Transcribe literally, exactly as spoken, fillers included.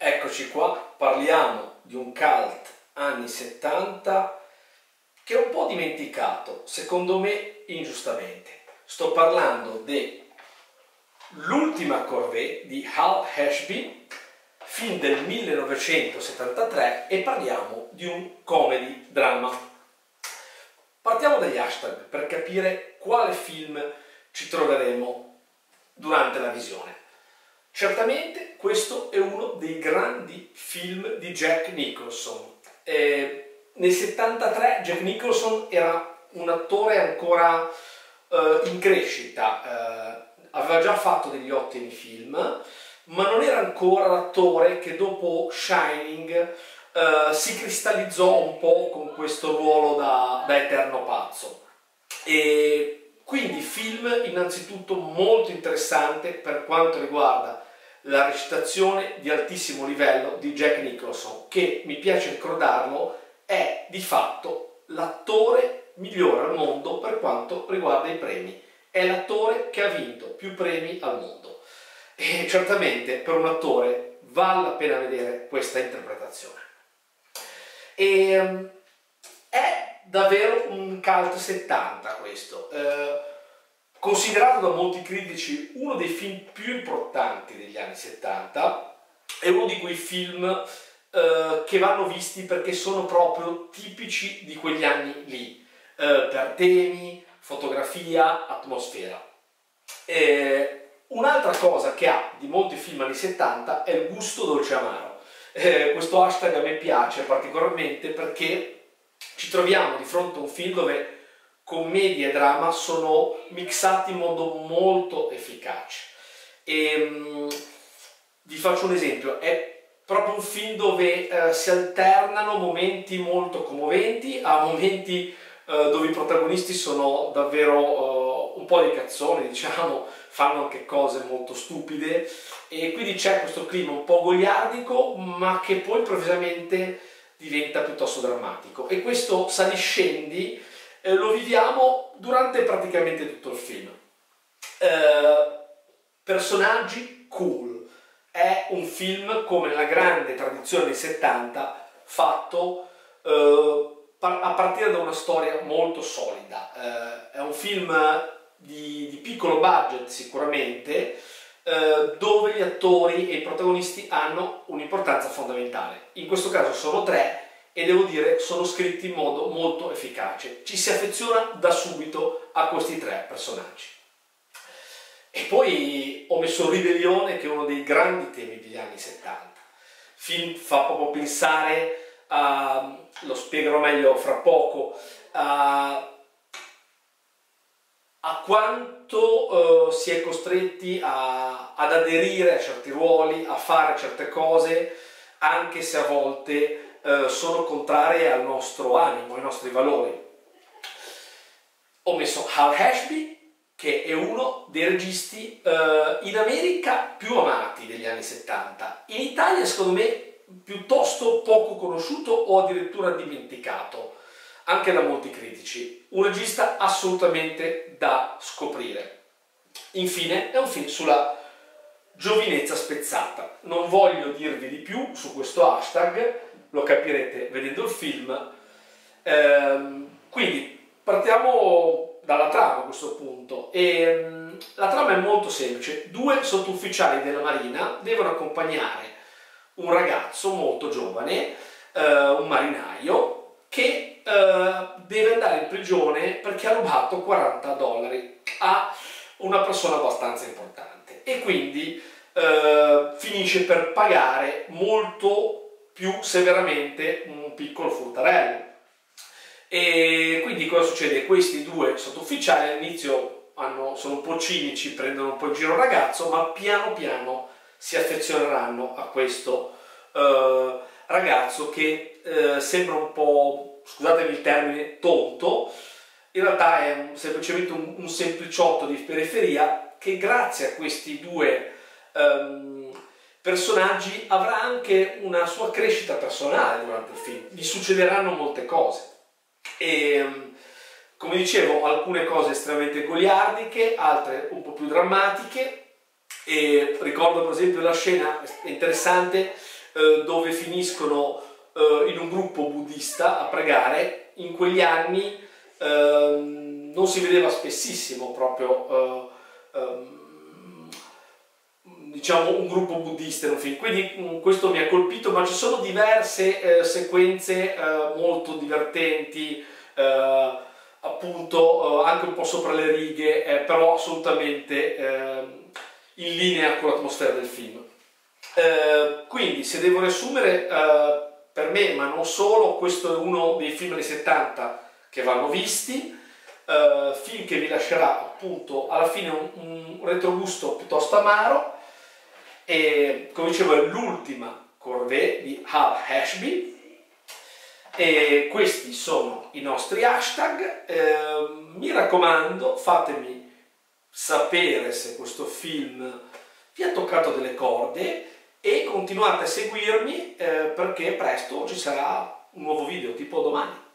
Eccoci qua, parliamo di un cult anni settanta che è un po' dimenticato, secondo me ingiustamente. Sto parlando dell'ultima Corvée di Hal Ashby, film del millenovecentosettantatré, e parliamo di un comedy drama. Partiamo dagli hashtag per capire quale film ci troveremo durante la visione. Certamente questo è uno dei grandi film di Jack Nicholson. Eh, nel settantatré Jack Nicholson era un attore ancora eh, in crescita, eh, aveva già fatto degli ottimi film, ma non era ancora l'attore che dopo Shining eh, si cristallizzò un po' con questo ruolo da, da eterno pazzo. E quindi film innanzitutto molto interessante per quanto riguarda la recitazione di altissimo livello di Jack Nicholson, che, mi piace ricordarlo, è di fatto l'attore migliore al mondo per quanto riguarda i premi. È l'attore che ha vinto più premi al mondo. E certamente per un attore vale la pena vedere questa interpretazione. E, è davvero un cult settanta questo. Eh, Considerato da molti critici uno dei film più importanti degli anni settanta, è uno di quei film eh, che vanno visti perché sono proprio tipici di quegli anni lì, eh, per temi, fotografia, atmosfera. Un'altra cosa che ha di molti film anni settanta è il gusto dolce amaro. Eh, questo hashtag a me piace particolarmente perché ci troviamo di fronte a un film dove commedia e dramma sono mixati in modo molto efficace. E, um, vi faccio un esempio, è proprio un film dove uh, si alternano momenti molto commoventi a momenti uh, dove i protagonisti sono davvero uh, un po' dei cazzoni, diciamo, fanno anche cose molto stupide, e quindi c'è questo clima un po' goliardico ma che poi improvvisamente diventa piuttosto drammatico, e questo saliscendi Eh, lo viviamo durante praticamente tutto il film. Eh, personaggi cool. È un film, come nella grande tradizione dei settanta, fatto eh, a partire da una storia molto solida. Eh, è un film di, di piccolo budget sicuramente, eh, dove gli attori e i protagonisti hanno un'importanza fondamentale. In questo caso sono tre, e devo dire sono scritti in modo molto efficace. Ci si affeziona da subito a questi tre personaggi. E poi ho messo Ribellione, che è uno dei grandi temi degli anni settanta. Il film fa proprio pensare a, lo spiegherò meglio fra poco, a, a quanto uh, si è costretti a, ad aderire a certi ruoli, a fare certe cose, anche se a volte sono contrarie al nostro animo, ai nostri valori. Ho messo Hal Ashby, che è uno dei registi eh, in America più amati degli anni settanta, in Italia secondo me piuttosto poco conosciuto o addirittura dimenticato, anche da molti critici. Un regista assolutamente da scoprire. Infine è un film sulla giovinezza spezzata. Non voglio dirvi di più su questo hashtag, lo capirete vedendo il film. Ehm, quindi partiamo dalla trama a questo punto. E, um, la trama è molto semplice. Due sottufficiali della Marina devono accompagnare un ragazzo molto giovane, eh, un marinaio, che eh, deve andare in prigione perché ha rubato quaranta dollari a una persona abbastanza importante, e quindi eh, finisce per pagare molto più severamente un piccolo furtarello. E quindi cosa succede? Questi due sottufficiali all'inizio sono un po' cinici, prendono un po' in giro il ragazzo, ma piano piano si affezioneranno a questo eh, ragazzo che eh, sembra un po', scusatemi il termine, tonto. In realtà è un, semplicemente un, un sempliciotto di periferia che, grazie a questi due ehm, personaggi, avrà anche una sua crescita personale durante il film. Gli succederanno molte cose e, come dicevo, alcune cose estremamente goliardiche, altre un po' più drammatiche. E ricordo per esempio la scena interessante eh, dove finiscono eh, in un gruppo buddista a pregare. In quegli anni eh, non si vedeva spessissimo proprio eh, eh, diciamo un gruppo buddista in un film, quindi mh, questo mi ha colpito, ma ci sono diverse eh, sequenze eh, molto divertenti, eh, appunto eh, anche un po' sopra le righe, eh, però assolutamente eh, in linea con l'atmosfera del film. Eh, quindi se devo riassumere, eh, per me, ma non solo, questo è uno dei film anni settanta che vanno visti, eh, film che vi lascerà appunto alla fine un, un retrogusto piuttosto amaro, e come dicevo è l'ultima corvée di Hal Ashby, e questi sono i nostri hashtag. Eh, mi raccomando, fatemi sapere se questo film vi ha toccato delle corde e continuate a seguirmi eh, perché presto ci sarà un nuovo video, tipo domani.